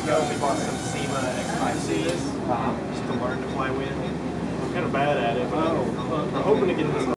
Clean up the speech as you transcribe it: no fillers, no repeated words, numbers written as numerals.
ago, we bought some SEMA X5Cs just to learn to fly wind. I'm kind of bad at it, but I'm hoping to get this